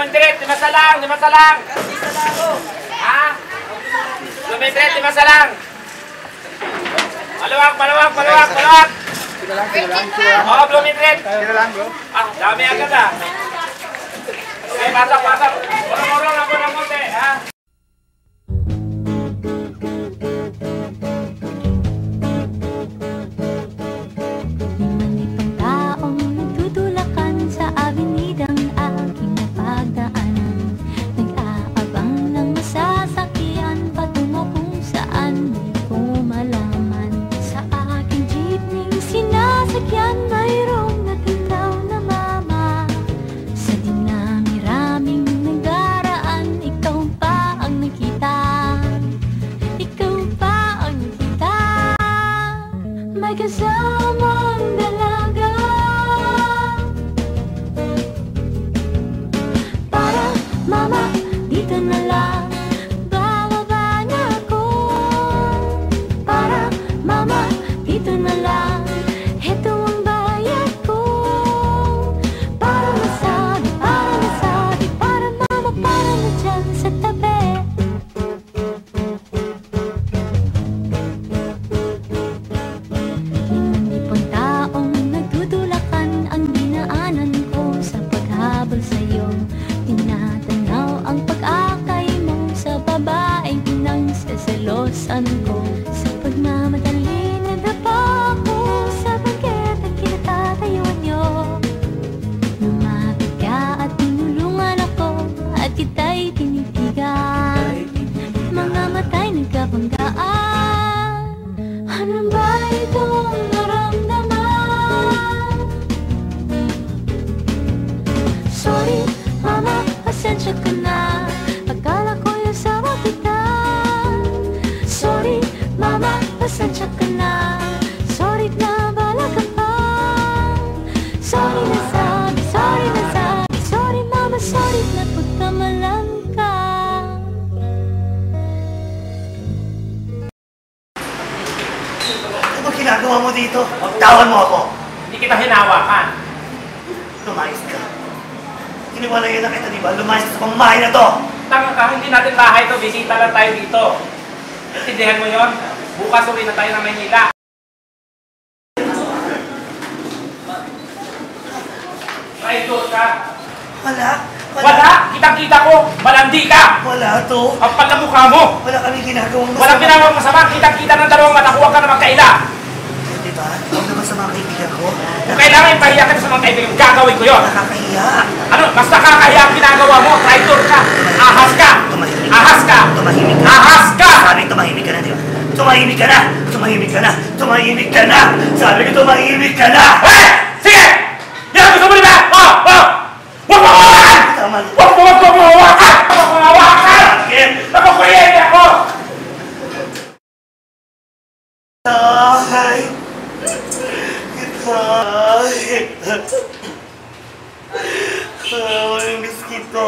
Lumindret, limasa lang, limasa lang. Ha? Lumindret, limasa lang. Maluwag, maluwag, maluwag, maluwag. Sige lang. Oo, lumindret. Sige lang, bro. Ah, dami agad ah. Okay, pasok, pasok. Murong-murong ako ng munti, ha? May kasamang dalaga para mama, dito na lang bababa na ako. Para mama, dito na lang heto ang bayad ko. Para masabi, para mama, para na dyan sa tabi. Selosan ko sa pagmamadali na dapa ko sa bangketang kinatatayuan nyo. Lumapit ka at tinulungan ako at kita'y tinitigan. Mga mata'y nagkabanggaan. Ano ba itong naramdaman? Sorry, mama, pasensya ka na. Akala ko yung sawa kita. Sorry, mama, pasensya ka na. Sorry na bala ka pa. Sorry na sabi, sorry mama, sorry na pagkamalan ka. Ano ba ginagawa mo dito? Tawan mo ako. Hindi kita hinawakan. Lumayas ka. Iniwalayan na kita, di ba? Lumayas ka sa pamamahay na to. Tanga ka, hindi natin bahay to. Bisita lang tayo dito. Intindihan mo yun? Bukas uwi na tayo ng Maynila. Traitor ka. Wala. Wala! Kitang-kita ko! Malandi ka! Wala to. Ang pagkamukha mo! Wala kami ginagawang masama. Walang ginawang masama! Kitang-kita ng dalawang mata! Huwag ka na magkaila! Diba? Huwag naman sa mga kaibigan ko. Kung kailangan ipahiya ka sa mga kaibigan, gagawin ko yun! Nakakahiya. Ano? Mas nakakahiya ang ginagawa mo! Traitor ka! Ahas ka! Tumahimik. Ahas ka! Tumahimik ka. Ahas ka! Sabi ko tumahimik ka na, di ba? Tumahimik ka na! Tumahimik ka na! Tumahimik ka na! Sabi ko tumahimik ka na! Eh! Sige! Yan ang gusto mo nila! Oh! Oh! Huwag mo hawakan! Tama na. Huwag mo hawakan! Huwag mo hawakan! Bakit? Nakukuyin ako! Ay! Ay! Miss kita!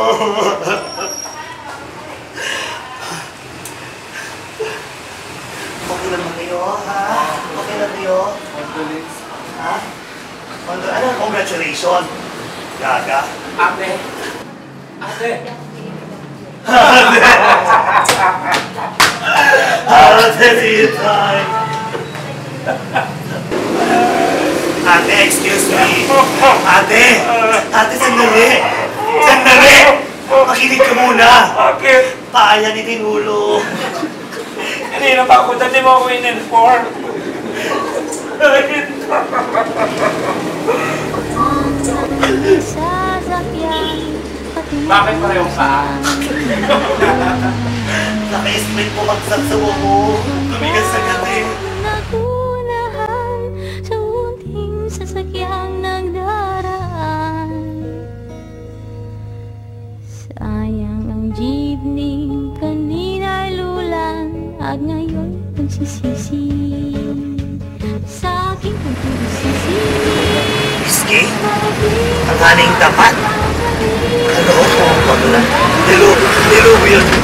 Okay lang ba kayo, ha? Okay lang kayo? Ha? Ano? Congratulations! Gaga! Ate! Ate! Ate, titay! Ate, excuse me! Ate! Ate, sandali! Sandali! Makinig ka muna! Bakit? Paayan ni Tinulo! Kanina pa ako, dati mo ako in-inform. Bakit parehong paa? Naka-split po magsak sa mo. Tumigas sa gabi. Nagunahan sa unting sasakyang nagdaraan. Sayang ang jeepney kanina'y lulan at ngayon nagsisisi sa aking pagkubisisi. Iski? Ang haning tapat? Ano? Dilo yun.